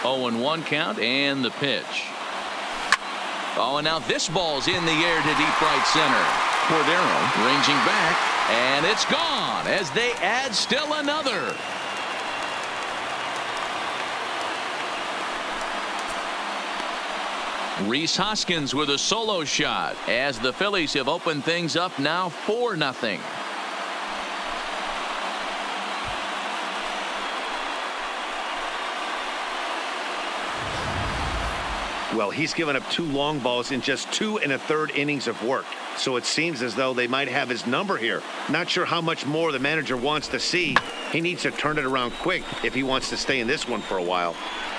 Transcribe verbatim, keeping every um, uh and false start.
oh and one count and the pitch. Oh, and now this ball's in the air to deep right center. Cordero ranging back, and it's gone as they add still another. Rhys Hoskins with a solo shot as the Phillies have opened things up now four nothing. Well, he's given up two long balls in just two and a third innings of work. So it seems as though they might have his number here. Not sure how much more the manager wants to see. He needs to turn it around quick if he wants to stay in this one for a while.